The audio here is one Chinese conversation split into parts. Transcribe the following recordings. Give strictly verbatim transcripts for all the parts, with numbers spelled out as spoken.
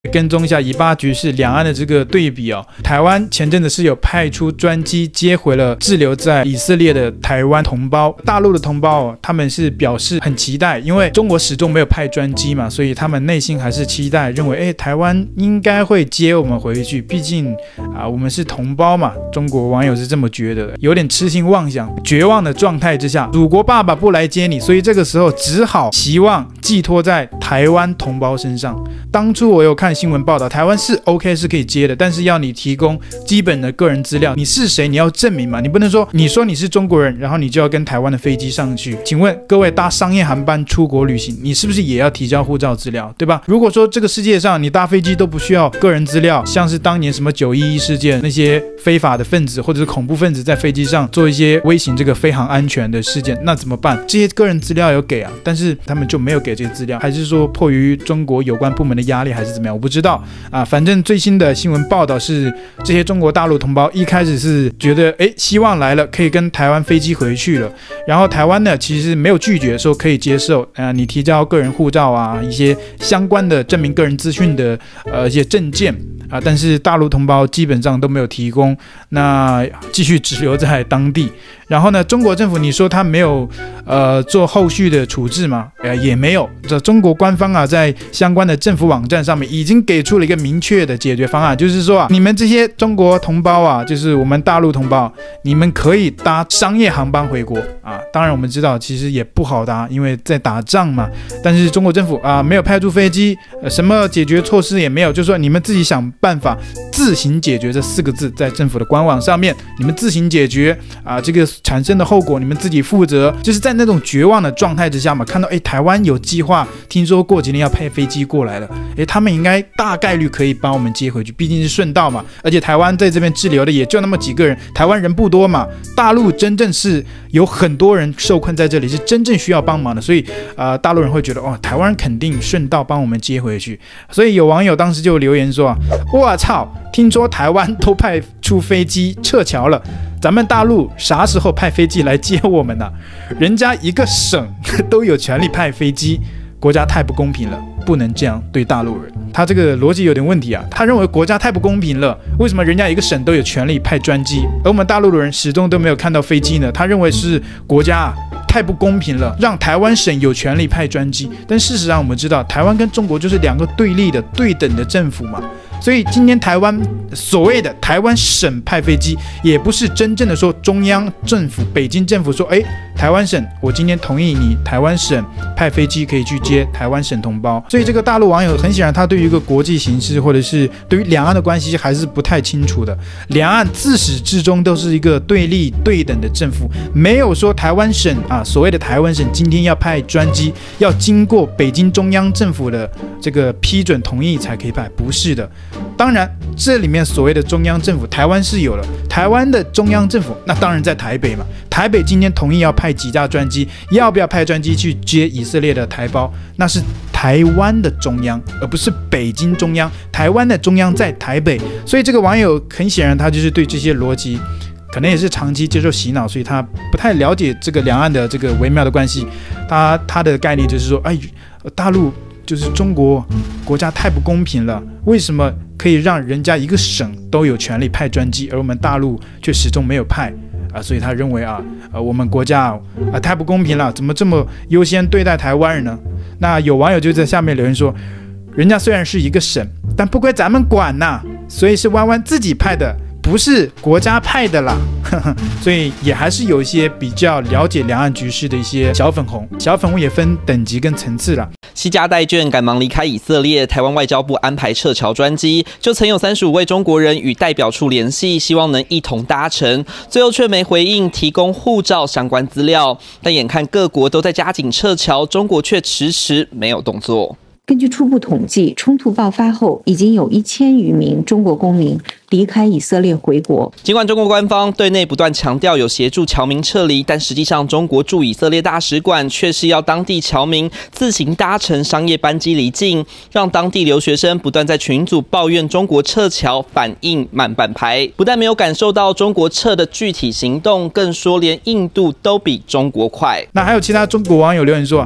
跟踪一下以巴局势两岸的这个对比哦，台湾前阵子是有派出专机接回了滞留在以色列的台湾同胞，大陆的同胞哦，他们是表示很期待，因为中国始终没有派专机嘛，所以他们内心还是期待，认为哎，台湾应该会接我们回去，毕竟啊我们是同胞嘛，中国网友是这么觉得的，有点痴心妄想，绝望的状态之下，祖国爸爸不来接你，所以这个时候只好希望寄托在台湾同胞身上。当初我有看新闻报道，台湾是 OK 是可以接的，但是要你提供基本的个人资料，你是谁你要证明嘛，你不能说你说你是中国人，然后你就要跟台湾的飞机上去。请问各位搭商业航班出国旅行，你是不是也要提交护照资料，对吧？如果说这个世界上你搭飞机都不需要个人资料，像是当年什么九一一事件那些非法的分子或者是恐怖分子在飞机上做一些威胁这个飞航安全的事件，那怎么办？这些个人资料有给啊，但是他们就没有给这些资料，还是说迫于中国有关部门的压力，还是怎么样？我不知道啊。反正最新的新闻报道是，这些中国大陆同胞一开始是觉得，哎，希望来了，可以跟台湾飞机回去了。然后台湾呢，其实没有拒绝说可以接受，啊，你提交个人护照啊，一些相关的证明个人资讯的呃一些证件。啊，但是大陆同胞基本上都没有提供，那继续滞留在当地。然后呢，中国政府你说他没有呃做后续的处置吗？呃，也没有。这中国官方啊，在相关的政府网站上面已经给出了一个明确的解决方案，就是说啊，你们这些中国同胞啊，就是我们大陆同胞，你们可以搭商业航班回国啊。当然我们知道其实也不好搭，因为在打仗嘛。但是中国政府啊没有派出飞机，呃，什么解决措施也没有，就说你们自己想办法自行解决这四个字，在政府的官网上面，你们自行解决啊，这个产生的后果你们自己负责，就是在那种绝望的状态之下嘛，看到哎台湾有计划，听说过几天要派飞机过来了，哎他们应该大概率可以帮我们接回去，毕竟是顺道嘛，而且台湾在这边滞留的也就那么几个人，台湾人不多嘛，大陆真正是有很多人受困在这里，是真正需要帮忙的，所以呃大陆人会觉得哦台湾肯定顺道帮我们接回去，所以有网友当时就留言说啊，我操，听说台湾都派出飞机撤侨了，咱们大陆啥时候派飞机来接我们呢？人家一个省都有权利派飞机，国家太不公平了，不能这样对大陆人。他这个逻辑有点问题啊，他认为国家太不公平了，为什么人家一个省都有权利派专机，而我们大陆的人始终都没有看到飞机呢？他认为是国家啊太不公平了，让台湾省有权利派专机。但事实上我们知道，台湾跟中国就是两个对立的对等的政府嘛，所以今天台湾所谓的台湾省派飞机，也不是真正的说中央政府北京政府说，哎，台湾省我今天同意你台湾省派飞机可以去接台湾省同胞。所以这个大陆网友很显然他对于一个国际形势或者是对于两岸的关系还是不太清楚的，两岸自始至终都是一个对立对等的政府，没有说台湾省啊所谓的台湾省今天要派专机要经过北京中央政府的这个批准同意才可以派，不是的。当然这里面所谓的中央政府台湾是有了，台湾的中央政府那当然在台北嘛，台北今天同意要派几架专机，要不要派专机去接以色列的台胞，那是台湾的中央，而不是北京中央，台湾的中央在台北。所以这个网友很显然他就是对这些逻辑可能也是长期接受洗脑，所以他不太了解这个两岸的这个微妙的关系。他他的概念就是说，哎，大陆就是中国国家太不公平了，为什么可以让人家一个省都有权利派专机，而我们大陆却始终没有派啊？所以他认为啊，呃，我们国家啊太不公平了，怎么这么优先对待台湾人呢？那有网友就在下面留言说，人家虽然是一个省，但不归咱们管呐，所以是弯弯自己派的，不是国家派的啦。所以也还是有一些比较了解两岸局势的一些小粉红，小粉红也分等级跟层次啦。 惜家带眷，赶忙离开以色列。台湾外交部安排撤侨专机，就曾有三十五位中国人与代表处联系，希望能一同搭乘，最后却没回应提供护照相关资料。但眼看各国都在加紧撤侨，中国却迟迟没有动作。 根据初步统计，冲突爆发后，已经有一千余名中国公民离开以色列回国。 尽管中国官方对内不断强调有协助侨民撤离，但实际上中国驻以色列大使馆却是要当地侨民自行搭乘商业班机离境，让当地留学生不断在群组抱怨中国撤侨反应慢半拍，不但没有感受到中国撤的具体行动，更说连印度都比中国快。 那还有其他中国网友留言说，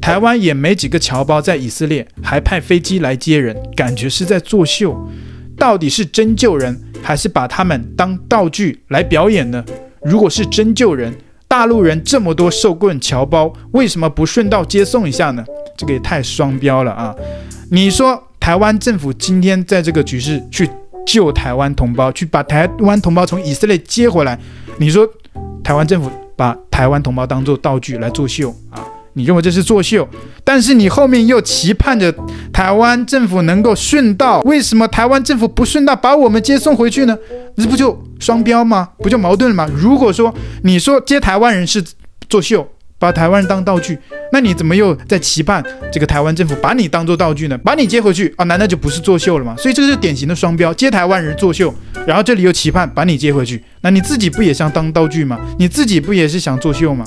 台湾也没几个侨胞在以色列，还派飞机来接人，感觉是在作秀。到底是真救人，还是把他们当道具来表演呢？如果是真救人，大陆人这么多受困侨胞，为什么不顺道接送一下呢？这个也太双标了啊！你说台湾政府今天在这个局势去救台湾同胞，去把台湾同胞从以色列接回来，你说台湾政府把台湾同胞当作道具来作秀啊？你认为这是作秀，但是你后面又期盼着台湾政府能够顺道，为什么台湾政府不顺道把我们接送回去呢？这不就双标吗？不就矛盾了吗？如果说你说接台湾人是作秀，把台湾人当道具，那你怎么又在期盼这个台湾政府把你当作道具呢？把你接回去啊，难道就不是作秀了吗？所以这是典型的双标，接台湾人作秀，然后这里又期盼把你接回去，那你自己不也想当道具吗？你自己不也是想作秀吗？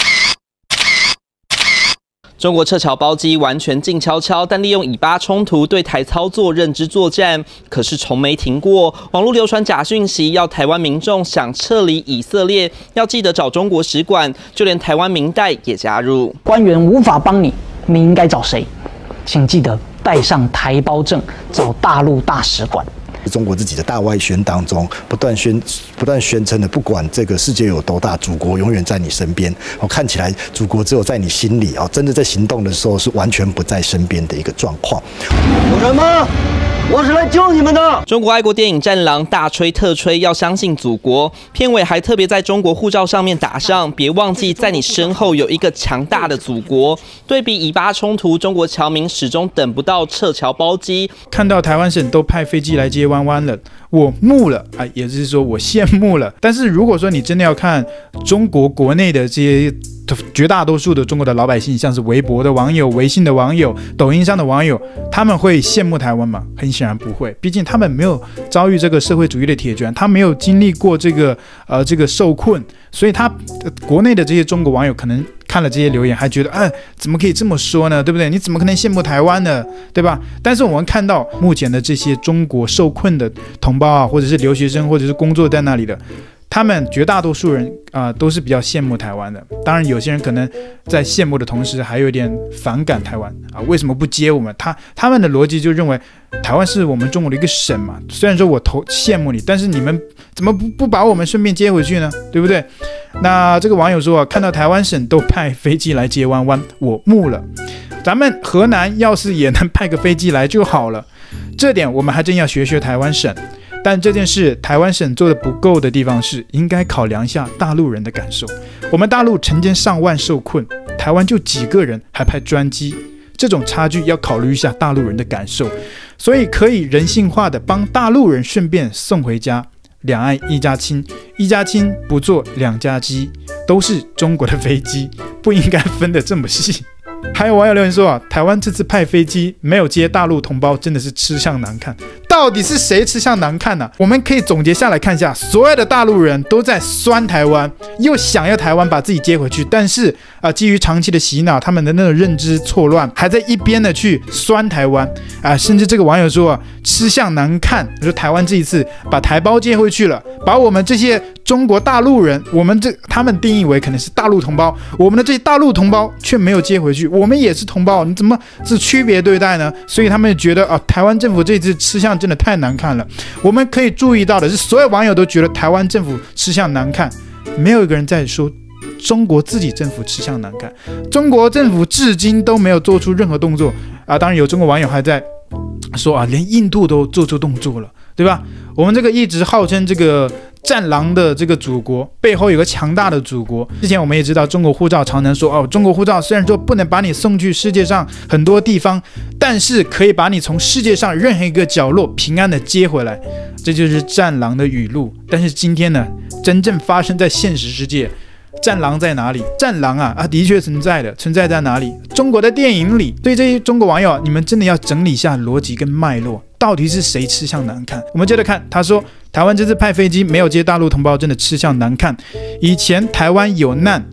中国撤侨包机完全静悄悄，但利用以巴冲突对台操作认知作战，可是从没停过。网络流传假讯息，要台湾民众想撤离以色列，要记得找中国使馆，就连台湾民代也加入。 官员无法帮你，你应该找谁？请记得带上台胞证，找大陆大使馆。 中国自己的大外宣当中，不断宣不断宣称的，不管这个世界有多大，祖国永远在你身边。哦，看起来祖国只有在你心里哦，真的在行动的时候是完全不在身边的一个状况。 有人吗？我是来救你们的。 中国爱国电影《战狼》大吹特吹，要相信祖国。片尾还特别在中国护照上面打上，别忘记在你身后有一个强大的祖国。对比以巴冲突，中国侨民始终等不到撤侨包机。 看到台湾省都派飞机来接弯弯了，我慕了啊，也就是说我羡慕了。但是如果说你真的要看中国国内的这些绝大多数的中国的老百姓，像是微博的网友、微信的网友、抖音上的网友，他们会羡慕台湾吗？很显然不会，毕竟他们没有遭遇这个社会主义的铁拳，他没有经历过这个呃这个受困，所以他、呃、国内的这些中国网友可能看了这些留言，还觉得，哎，怎么可以这么说呢？对不对？你怎么可能羡慕台湾呢？对吧？但是我们看到目前的这些中国受困的同胞啊，或者是留学生，或者是工作在那里的。他们绝大多数人啊、呃、都是比较羡慕台湾的，当然有些人可能在羡慕的同时还有点反感台湾啊，为什么不接我们？他他们的逻辑就认为台湾是我们中国的一个省嘛，虽然说我投羡慕你，但是你们怎么不不把我们顺便接回去呢？对不对？那这个网友说啊，看到台湾省都派飞机来接弯弯，我慕了。咱们河南要是也能派个飞机来就好了，这点我们还真要学学台湾省。但这件事台湾省做的不够的地方是，应该考量一下大陆人的感受。我们大陆成千上万受困，台湾就几个人还派专机，这种差距要考虑一下大陆人的感受。所以可以人性化的帮大陆人顺便送回家，两岸一家亲，一家亲不坐两家机，都是中国的飞机，不应该分得这么细。还有网友留言说啊，台湾这次派飞机没有接大陆同胞，真的是吃相难看。到底是谁吃相难看呢、啊？我们可以总结下来看一下，所有的大陆人都在酸台湾，又想要台湾把自己接回去，但是啊、呃，基于长期的洗脑，他们的那种认知错乱，还在一边的去酸台湾啊、呃，甚至这个网友说啊，吃相难看，说台湾这一次把台胞接回去了，把我们这些中国大陆人，我们这他们定义为可能是大陆同胞，我们的这些大陆同胞却没有接回去，我们也是同胞，你怎么是区别对待呢？所以他们觉得啊，台湾政府这次吃相真的太难看了。我们可以注意到的是，所有网友都觉得台湾政府吃相难看，没有一个人在说中国自己政府吃相难看。中国政府至今都没有做出任何动作啊！当然有中国网友还在说啊，连印度都做出动作了，对吧？我们这个一直号称这个战狼的这个祖国背后有个强大的祖国。之前我们也知道，中国护照常常说哦，中国护照虽然说不能把你送去世界上很多地方，但是可以把你从世界上任何一个角落平安的接回来，这就是战狼的语录。但是今天呢，真正发生在现实世界，战狼在哪里？战狼啊啊，的确存在的，存在在哪里？中国的电影里。所以这些中国网友，你们真的要整理一下逻辑跟脉络，到底是谁吃相难看？我们接着看，他说台湾这次派飞机没有接大陆同胞，真的吃相难看。以前台湾有难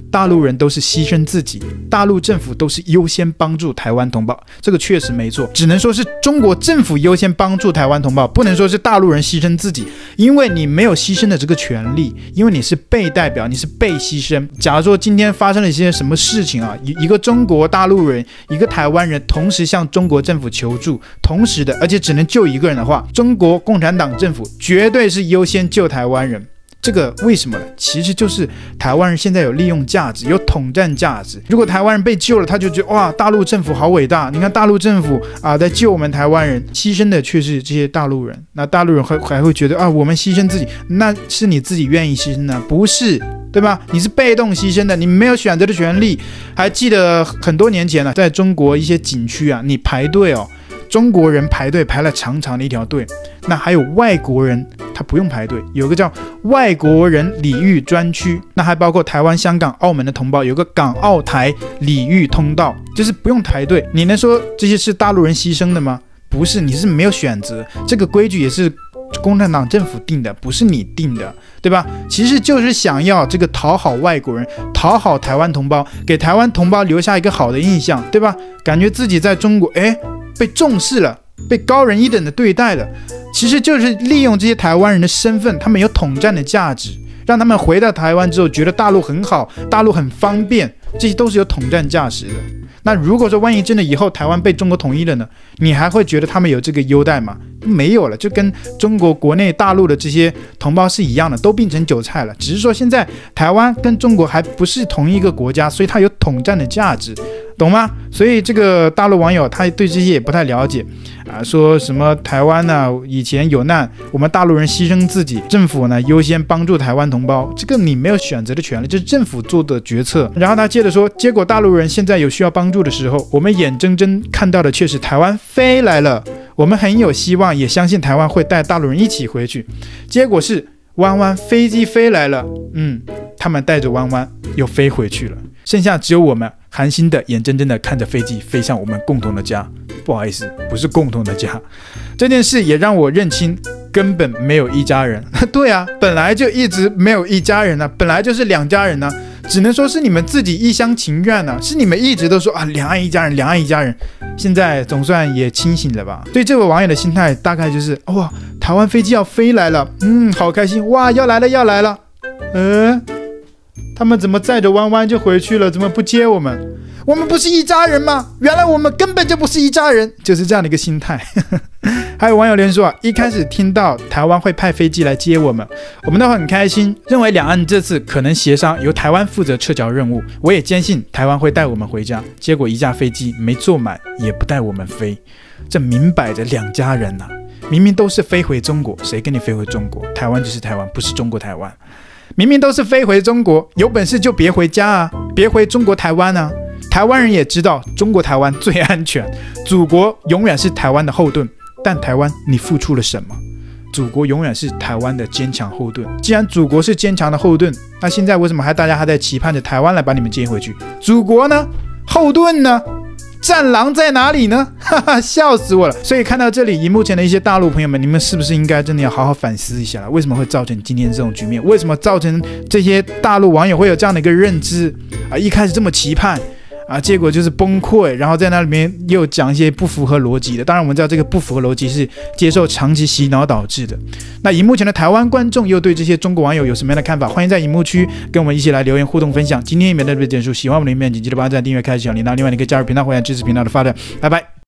大陆人都是牺牲自己，大陆政府都是优先帮助台湾同胞，这个确实没错，只能说是中国政府优先帮助台湾同胞，不能说是大陆人牺牲自己，因为你没有牺牲的这个权利，因为你是被代表，你是被牺牲。假如说今天发生了一些什么事情啊，一个中国大陆人，一个台湾人同时向中国政府求助，同时的，而且只能救一个人的话，中国共产党政府绝对是优先救台湾人。这个为什么呢？其实就是台湾人现在有利用价值，有统战价值。如果台湾人被救了，他就觉得哇，大陆政府好伟大！你看大陆政府啊，在救我们台湾人，牺牲的却是这些大陆人。那大陆人还还会觉得啊，我们牺牲自己，那是你自己愿意牺牲的，不是？对吧？你是被动牺牲的，你没有选择的权利。还记得很多年前呢、啊，在中国一些景区啊，你排队哦。中国人排队排了长长的一条队，那还有外国人他不用排队，有个叫外国人礼遇专区，那还包括台湾、香港、澳门的同胞，有个港澳台礼遇通道，就是不用排队。你能说这些是大陆人牺牲的吗？不是，你是没有选择，这个规矩也是共产党政府定的，不是你定的，对吧？其实就是想要这个讨好外国人，讨好台湾同胞，给台湾同胞留下一个好的印象，对吧？感觉自己在中国，哎。被重视了，被高人一等的对待了，其实就是利用这些台湾人的身份，他们有统战的价值，让他们回到台湾之后觉得大陆很好，大陆很方便，这些都是有统战价值的。那如果说万一真的以后台湾被中国统一了呢，你还会觉得他们有这个优待吗？没有了，就跟中国国内大陆的这些同胞是一样的，都变成韭菜了。只是说现在台湾跟中国还不是同一个国家，所以它有统战的价值，懂吗？所以这个大陆网友他对这些也不太了解啊，说什么台湾呢、啊、以前有难，我们大陆人牺牲自己，政府呢优先帮助台湾同胞，这个你没有选择的权利，这是政府做的决策。然后他接着说，结果大陆人现在有需要帮助的时候，我们眼睁睁看到的却是台湾飞来了，我们很有希望，也相信台湾会带大陆人一起回去。结果是弯弯飞机飞来了，嗯，他们带着弯弯又飞回去了，剩下只有我们寒心的眼睁睁的看着飞机飞向我们共同的家。不好意思，不是共同的家。这件事也让我认清根本没有一家人。对啊，本来就一直没有一家人啊，本来就是两家人啊，只能说是你们自己一厢情愿啊，是你们一直都说啊两岸一家人，两岸一家人，现在总算也清醒了吧？所以这位网友的心态大概就是哇，台湾飞机要飞来了，嗯，好开心，哇，要来了要来了，嗯，他们怎么载着弯弯就回去了？怎么不接我们？我们不是一家人吗？原来我们根本就不是一家人，就是这样的一个心态。还有网友连说啊，一开始听到台湾会派飞机来接我们，我们都很开心，认为两岸这次可能协商由台湾负责撤侨任务，我也坚信台湾会带我们回家。结果一架飞机没坐满，也不带我们飞，这明摆着两家人啊！明明都是飞回中国，谁跟你飞回中国？台湾就是台湾，不是中国台湾。明明都是飞回中国，有本事就别回家啊，别回中国台湾啊！台湾人也知道中国台湾最安全，祖国永远是台湾的后盾，但台湾你付出了什么？祖国永远是台湾的坚强后盾。既然祖国是坚强的后盾，那现在为什么还大家还在期盼着台湾来把你们接回去？祖国呢？后盾呢？战狼在哪里呢？哈哈，笑死我了！所以看到这里，荧幕前的一些大陆朋友们，你们是不是应该真的要好好反思一下了？为什么会造成今天这种局面？为什么造成这些大陆网友会有这样的一个认知啊？一开始这么期盼啊，结果就是崩溃，然后在那里面又讲一些不符合逻辑的。当然我们知道这个不符合逻辑是接受长期洗脑导致的。那荧幕前的台湾观众又对这些中国网友有什么样的看法？欢迎在荧幕区跟我们一起来留言互动分享。今天影片到这边结束，喜欢我们的影片请记得帮按赞、订阅、开启小铃铛。另外你可以加入频道会员支持频道的发展。拜拜。